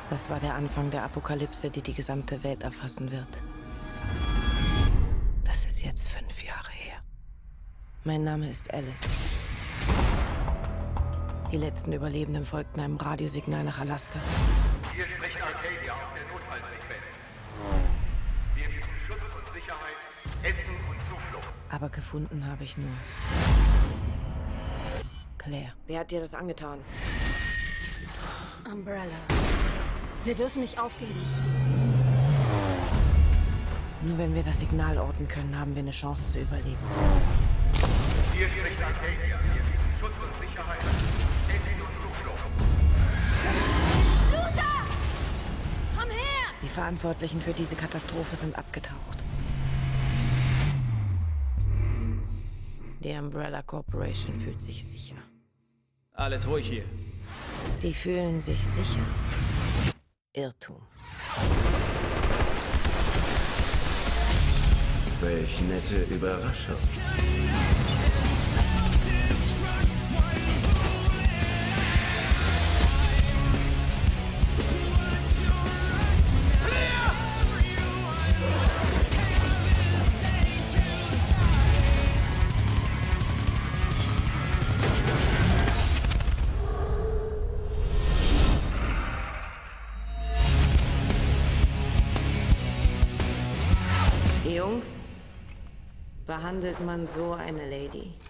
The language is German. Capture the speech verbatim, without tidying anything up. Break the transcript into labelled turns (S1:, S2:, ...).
S1: Das war der Anfang der Apokalypse, die die gesamte Welt erfassen wird. Das ist jetzt fünf Jahre her. Mein Name ist Alice. Die letzten Überlebenden folgten einem Radiosignal nach Alaska.
S2: Hier spricht Arcadia auf der Notfallfrequenz. Wir bieten Schutz und Sicherheit, Essen und Zuflucht.
S1: Aber gefunden habe ich nur Claire.
S3: Wer hat dir das angetan?
S4: Umbrella. Wir dürfen nicht aufgeben.
S1: Nur wenn wir das Signal orten können, haben wir eine Chance zu überleben.
S2: Hier spricht Arcadia. Wir bieten Schutz und Sicherheit, Essen und Zuflucht.
S4: Luther! Komm her!
S1: Die Verantwortlichen für diese Katastrophe sind abgetaucht. Die Umbrella Corporation fühlt sich sicher.
S5: Alles ruhig hier.
S1: Die fühlen sich sicher. Irrtum.
S6: Welch nette Überraschung.
S1: Jungs, behandelt man so eine Lady?